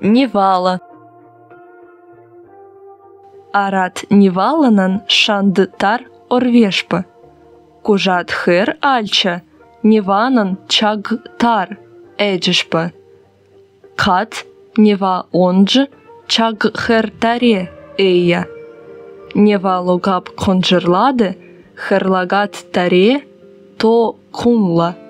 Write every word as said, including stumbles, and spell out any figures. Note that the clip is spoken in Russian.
невала. Арат неваланан шанды тар орвешпы. Кужат хэр альча, неванан чаг тар эджишпы. Кат нева онджы чаг хэр таре эйя. Нева логап конжырлады, хэрлагат таре то кунла.